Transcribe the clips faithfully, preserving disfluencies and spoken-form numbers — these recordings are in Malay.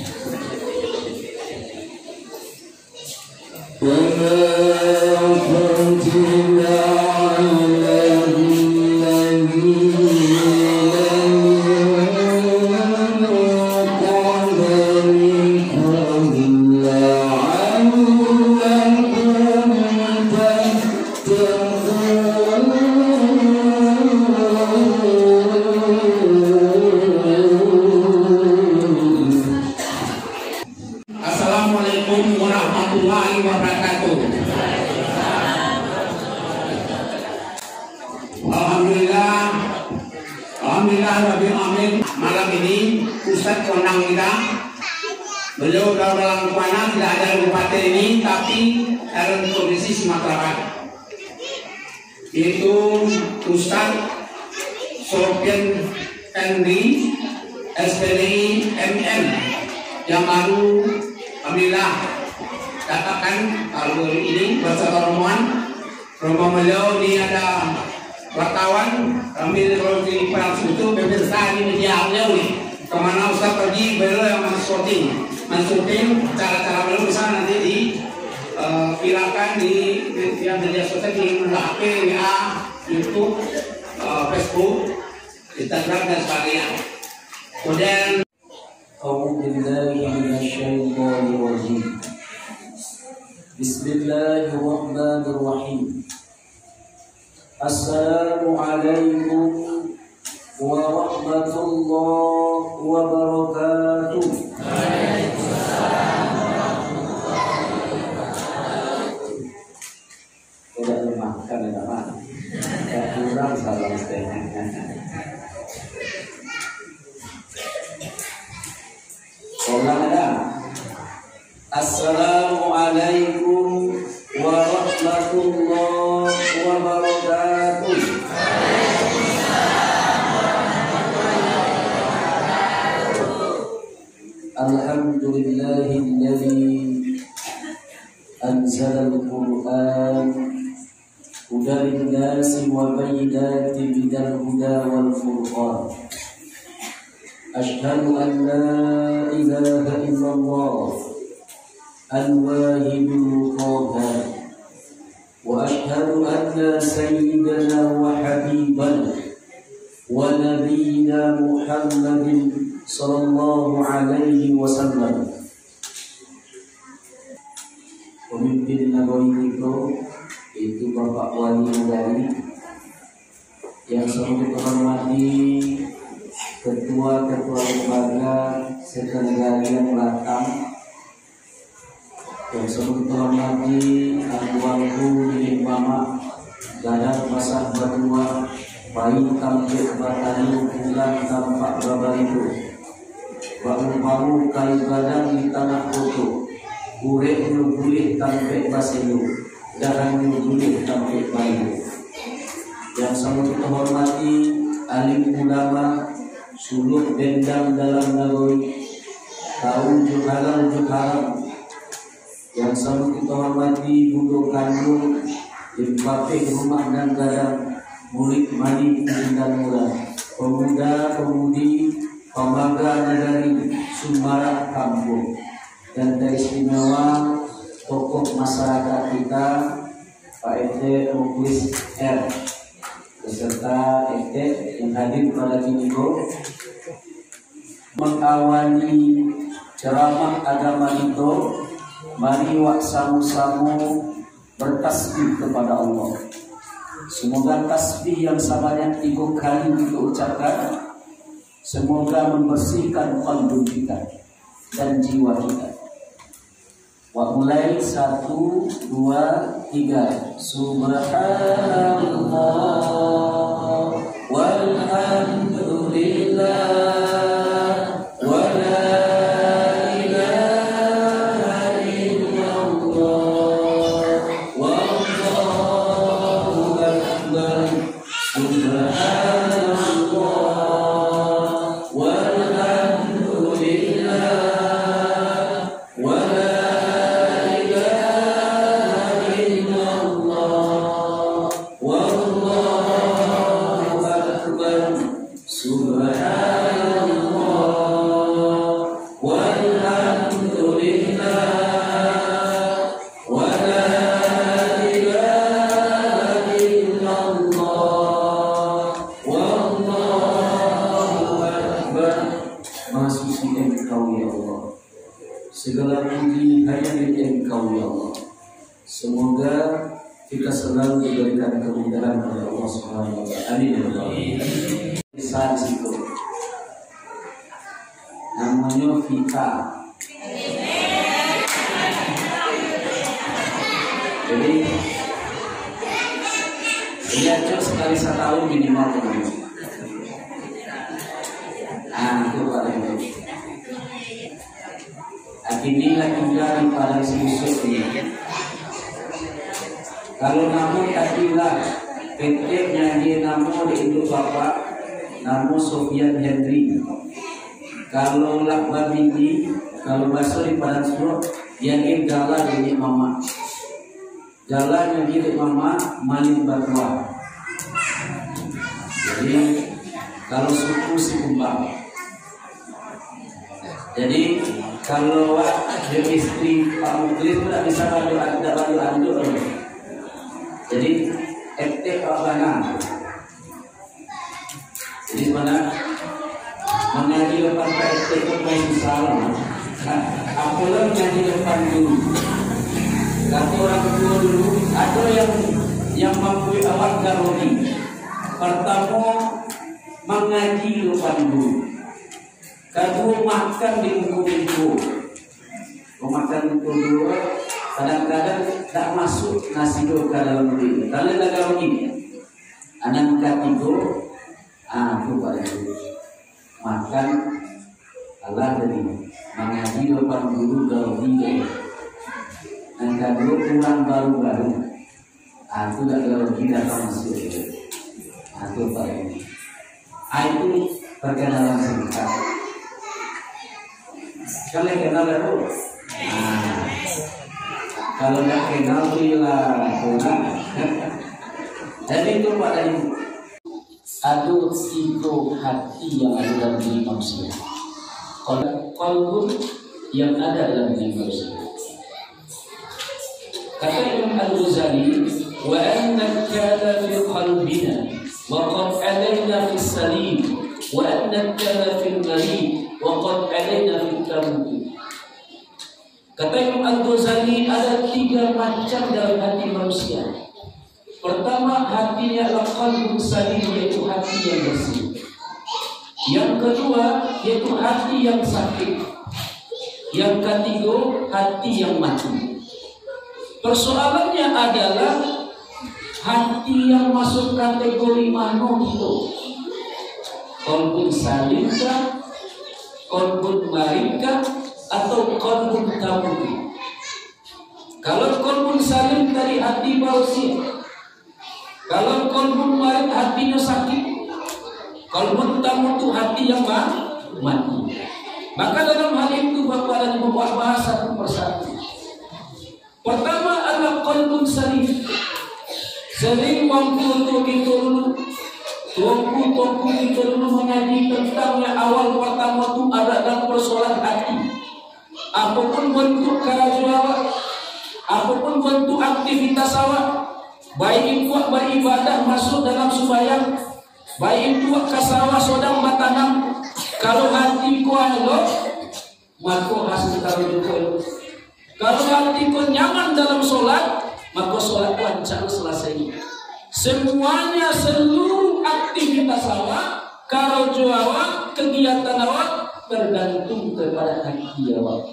Assalamualaikum warahmatullahi wabarakatuh. Alhamdulillah, Alhamdulillah Rabbil Alamin. Malam ini Ustadz Konang kita, beliau dalam mana tidak ada kabupaten ini, tapi dalam provinsi Sumatera Barat, yaitu Ustadz Sofian Henry S P D I M M yang baru alhamdulillah dapatkan kalau ini bersama rombongan rombongan beliau ini ada wartawan kami kalau di Palang itu pemirsa ini media beliau nih kemana Ustaz pergi beliau yang men-shooting men-shooting cara-cara beliau bisa nanti di uh, viralkan di media media sosial di H P, W A, YouTube, uh, Facebook, Instagram dan sebagainya. Kemudian أعوذ بالله من الشيطان الرجيم بسم الله الرحمن الرحيم السلام عليكم ورحمة الله وبركاته. Tidak dimakan ya Pak, tidak kurang salam setengah. Assalamualaikum warahmatullahi wabarakatuh. Alhamdulillahilladzi anzala al-Qur'an hudan lin-nasi wa bayyinatin minal huda wal furqan. Asyhadu an la ilaha illallah al-wahidul qahhar wa asyhadu anna sayyidana wa habibana wa nabiyyina Muhammadin sallallahu alaihi wasallam. Pemimpin Nabawi itu Bapak Wali Nagari yang selalu dihormati Ketua-ketua lembaga sekretariat Batam, yang selalu dihormati Anwarku Milik Mama Gadang Pasah Badua Bayi Tampil Batani Pulang Tampak Babar itu Baru-baru kayu gadang di tanah koto Urek nyubulih tampik basilu Darang nyubulih tampik bayu. Yang selalu dihormati alim ulama suluk dendam dalam nagoi kaum juhalan juhalan yang selalu kita hormati budo kandung impapik rumah dan gadang murid mani dan murah pemuda pemudi pembangga nagari Sumbara kampung dan teristimewa tokoh masyarakat kita Pak R T Muklis R beserta R T yang hadir pada minggu mengawali ceramah agama itu. Mari wak samu-samu bertasbih kepada Allah. Semoga tasbih yang sebanyak tiga kali kita ucapkan semoga membersihkan qalbu kita dan jiwa kita. Wa mulai satu, dua, tiga. Subhanallah walhamdulillah. Subhanallah Segala puji hanya milik Engkau ya Allah. Semoga kita selalu diberikan kemudahan oleh Allah Subhanahu wa taala. Amin ya Allah. Saat itu namanya Vita. Jadi dia cuma sekali setahun minimal teman. Ah, itu Pak Dewi. Akhirnya juga di pada susuk ini. Kalau namun tadilah P T nyanyi namu di Indo Bapak, namu Sofian Hendri. Kalau lakban ini, kalau bahasa di Padang Surat, yang ini jalan ini Mama. Jalan yang ini Mama Manik Batwa. Jadi kalau suku si kumbang. Jadi kalau dia istri Pak Muklis tidak bisa lalu ada lalu andu. Jadi F T kawanan. Jadi mana mengaji depan P F T itu masih salah. Apalah mengaji depan dulu. Kata orang tua dulu ada yang yang mampu awak garoni. Pertama mengaji depan dulu. Kedua makan di buku itu, makan itu dulu. Kadang-kadang tak masuk nasi do ke dalam diri. Kalau dalam ini, anak ketiga, ah tu pada makan Allah dari mengaji depan guru dalam diri. Dan kedua kurang baru-baru, ah tu tak dalam diri datang masuk. Ah tu pada ini. Ah itu perkenalan singkat. Kalian kenal aku? Nah, kalau nggak kenal bilang, jadi itu pada ibu. Ada tiga hati yang ada dalam diri manusia. Qalbun yang ada dalam diri manusia. Kata Imam Al-Ghazali, wa anna kana fi qalbina wa qad alayna fi salim wa anna kana fi al-marid waqad alaina fil tamuti. Kata Imam Al-Ghazali ada tiga macam dalam hati manusia. Pertama, hatinya adalah qalbun salim, yaitu hati yang bersih. Yang kedua, yaitu hati yang sakit. Yang ketiga, hati yang mati. Persoalannya adalah hati yang masuk kategori mana itu? Qalbun salim kah? Qalbun marika atau qalbun tamuti. Kalau qalbun salim dari hati bersih, kalau qalbun marik hatinya sakit, qalbun tamutu hati yang mati. Maka dalam hal itu Bapak dan Ibu bahas satu persatu. Pertama adalah qalbun salim. Sering mampu untuk itu dulu. Tuanku-tuanku kita dulu mengaji tentang yang awal pertama itu ada dalam persoalan hati. Apapun bentuk kerja awak, apapun bentuk aktivitas awak, baik itu beribadah masuk dalam sembahyang, baik itu ke sawah sedang bertanam, kalau hati ku elok, maka hasil karunia elok. Kalau hati ku nyaman dalam solat, maka solat lancar selesai. Semuanya, seluruh aktivitas awak, karajo awak, kegiatan awak tergantung kepada hati awak.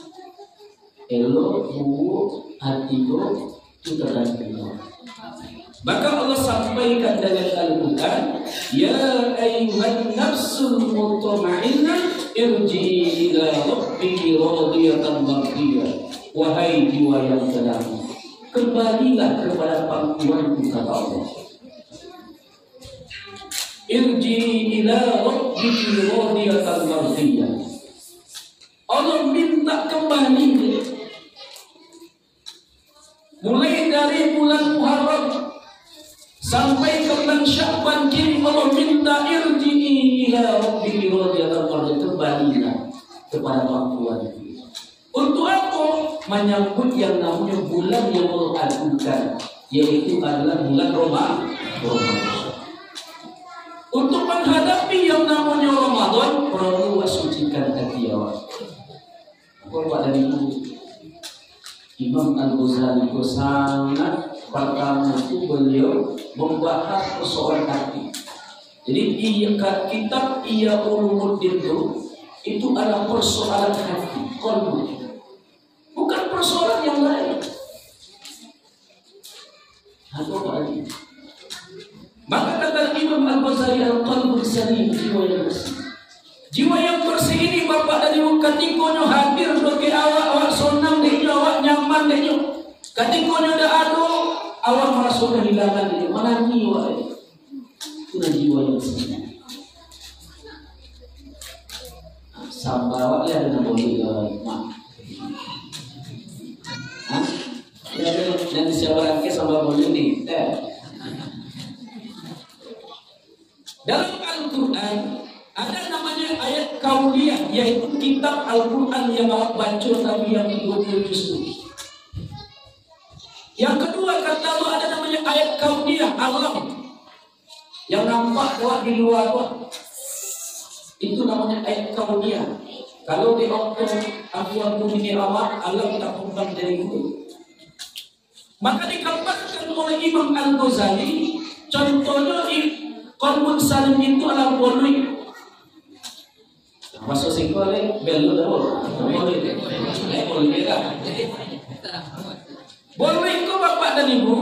Elok, buruk, hati itu tergantung awak. Maka Allah sampaikan dalam Al-Quran, ya ayyuhan nafsul mutmainnah irji'i ila rabbiki radiyatan mardiyah. Wahai jiwa yang tenang, kembalilah kepada pangkuanku, kata Allah. Irji'i ila rabbiki radiyatan mardiyah. Allah minta kembali mulai dari bulan Muharram sampai ke bulan Sya'ban, kini Allah minta irji'i ila rabbiki radiyatan mardiyah, kembalilah kepada pangkuanku. menyambut yang namanya bulan yang mengagumkan, yaitu adalah bulan Ramadan. Untuk menghadapi yang namanya Ramadan, perlu sucikan hati awak. Bapak dan Ibu, Imam Al-Ghazali itu sangat pertama itu beliau membahas persoalan hati. Jadi di kitab Ihya Ulumuddin itu itu adalah persoalan hati, qalbu. Bukan persoalan yang lain. Apa lagi? Maka kata Imam Al-Ghazali, al-qalbu salim, jiwa yang bersih. Jiwa yang bersih ini Bapak dan Ibu ketika hadir bagi awak, awak senang denyo, awak nyaman denyo. Ketika dah ada, awak merasa kehilangan denyo, menangi awak. Itu jiwa yang bersih. Sampai awak dia ada boleh mak. Hah? Dan siapa lagi sampai boleh ni? Dalam Al-Quran ada namanya ayat kauliyah, yaitu kitab Al-Quran yang awak baca tapi yang dua puluh juz. Yang kedua kata Allah ada namanya ayat kauliyah, alam yang nampak awak di luar awak. Itu namanya ayat kauliyah. Kalau di waktu aku aku ini awak, alam tak bukan dari itu. Maka dikatakan oleh Imam Al-Ghazali, contohnya qalbun salim itu adalah boleh. Masuk sekolah belu dah boleh. Eh boleh tak? Boleh ko Bapak dan Ibu,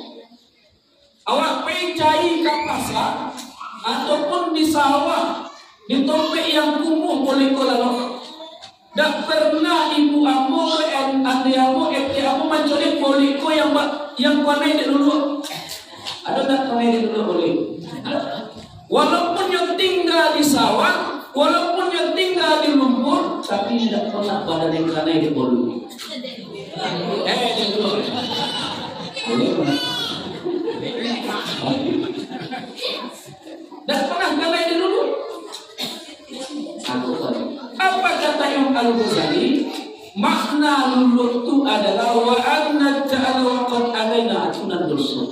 awak pergi cari ke pasar ataupun di sawah, di topik yang kumuh boleh ko lalu. Tak pernah ibu ambo dan ande ambo ete ambo mencuri boleh ko yang yang panai dulu. Ada tak panai dulu boleh? Walaupun yang tinggal di sawah, walaupun yang tinggal di lumpur, tapi tidak pernah pada yang panai di bolu. Eh, dulu. Boleh. Tak pernah panai di dulu. Apa kata Imam Al-Ghazali? Makna lulu itu adalah wa anna ta'ala wa qad alaina atunan dosa.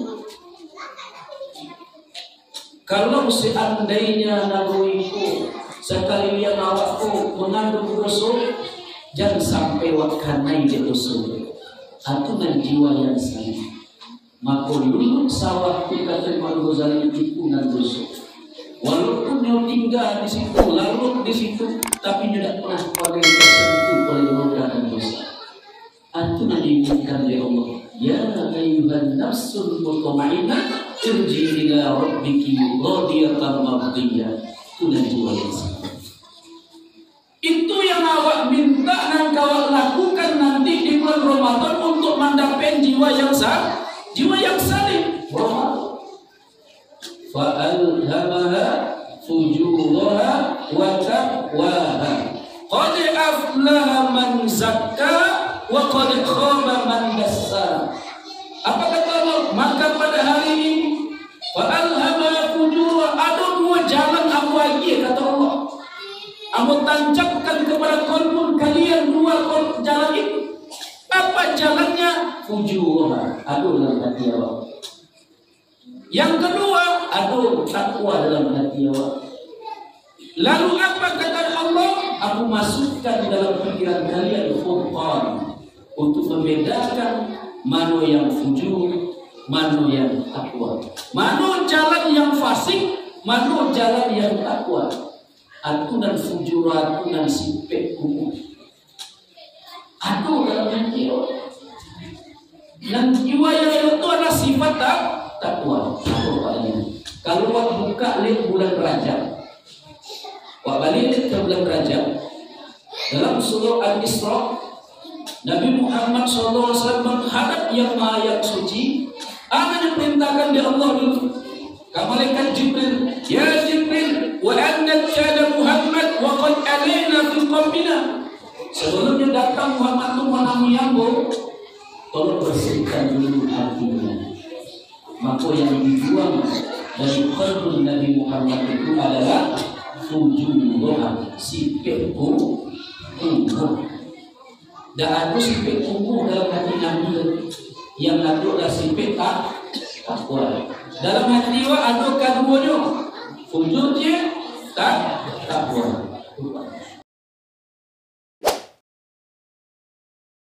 Kalau seandainya nabiku sekalian awakku mengandung dosa, jangan sampai wakanai dia dosa. Atunan jiwa yang salah. Maka lulu sawahku kata Imam Al-Ghazali itu nan dosa. Walaupun dia tinggal di situ, larut di situ, tapi dia tidak pernah pakai tersentuh oleh noda dan dosa. Itu yang diinginkan oleh Allah. Ya ayyuhan nafsul mutmainnah, irji ila rabbiki radiyatan mardiyah. Itu yang jiwa yang salah. Itu yang awak minta dan kau lakukan nanti di bulan Ramadan untuk mendapatkan jiwa yang sah, jiwa yang saleh. فَأَلْهَمَهَا فُجُورَهَا وَتَقْوَاهَا قَدْ أَفْلَحَ مَنْ زَكَّى وَقَدْ خَابَ مَنْ دَسَّاهَا. Apa kata Allah? Maka pada hari ini فَأَلْهَمَهَا فُجُورَهَا, ada dua jalan aku lagi kata Allah. Aku tancapkan kepada kalbu kalian dua jalan itu. Apa jalannya? Fujurah, ada dalam hati Allah. Yang kedua, aduh takwa dalam hati awak. Lalu apa kata Allah? Aku masukkan dalam pikiran kalian furqan, untuk membedakan mana yang fujur, mana yang takwa, mana jalan yang fasik, mana jalan yang takwa. Atunan fujur, atunan sipek umum. Aduh dalam hati awak. Dan jiwa yang itu adalah sifat tak takwa. Kalau wak buka lihat bulan Rajab, wak balik ke bulan Rajab, dalam surah Al-Isra, Nabi Muhammad shallallahu alaihi wasallam menghadap yang maha suci. Apa yang diperintahkan di Allah dulu? Malaikat Jibril, ya Jibril, wa anna kana Muhammad wa qad alaina fi qalbina. Sebelumnya datang Muhammad itu menamu Yambo, tolong bersihkan dulu hatinya. Maka yang dibuang dari qalbun Nabi Muhammad itu adalah tujuh doa sipek umur. Dan ada sifat tumbuh dalam hati Nabi yang adalah sifat tak takwa. Dalam hati dia ada keduanya, wujudnya tak takwa.